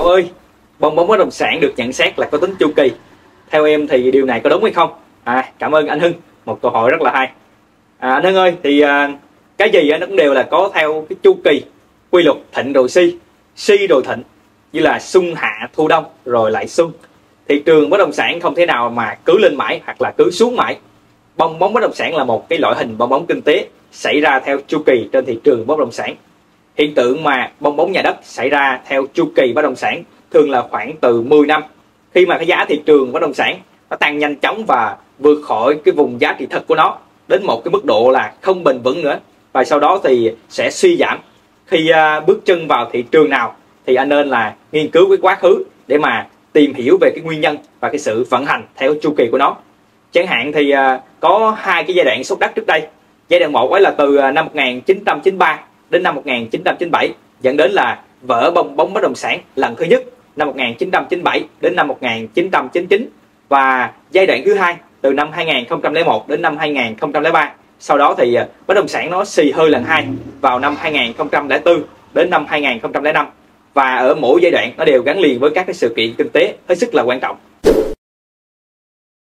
ơi, bong bóng bất động sản được nhận xét là có tính chu kỳ. Theo em thì điều này có đúng hay không? Cảm ơn anh Hưng, một câu hỏi rất là hay. Anh Hưng ơi, thì cái gì nó cũng đều là có theo cái chu kỳ, quy luật thịnh rồi suy, suy rồi thịnh, như là xuân hạ thu đông rồi lại xuân. Thị trường bất động sản không thể nào mà cứ lên mãi hoặc là cứ xuống mãi. Bong bóng bất động sản là một cái loại hình bong bóng kinh tế xảy ra theo chu kỳ trên thị trường bất động sản. Hiện tượng mà bong bóng nhà đất xảy ra theo chu kỳ bất động sản thường là khoảng từ 10 năm, khi mà cái giá thị trường bất động sản nó tăng nhanh chóng và vượt khỏi cái vùng giá trị thật của nó đến một cái mức độ là không bền vững nữa, và sau đó thì sẽ suy giảm. Khi bước chân vào thị trường nào thì anh nên là nghiên cứu cái quá khứ để mà tìm hiểu về cái nguyên nhân và cái sự vận hành theo chu kỳ của nó. Chẳng hạn thì có hai cái giai đoạn sốt đất trước đây. Giai đoạn 1 ấy là từ năm 1993 đến năm 1997, dẫn đến là vỡ bong bóng bất động sản lần thứ nhất năm 1997 đến năm 1999, và giai đoạn thứ hai từ năm 2001 đến năm 2003. Sau đó thì bất động sản nó xì hơi lần hai vào năm 2004 đến năm 2005, và ở mỗi giai đoạn nó đều gắn liền với các cái sự kiện kinh tế hết sức là quan trọng.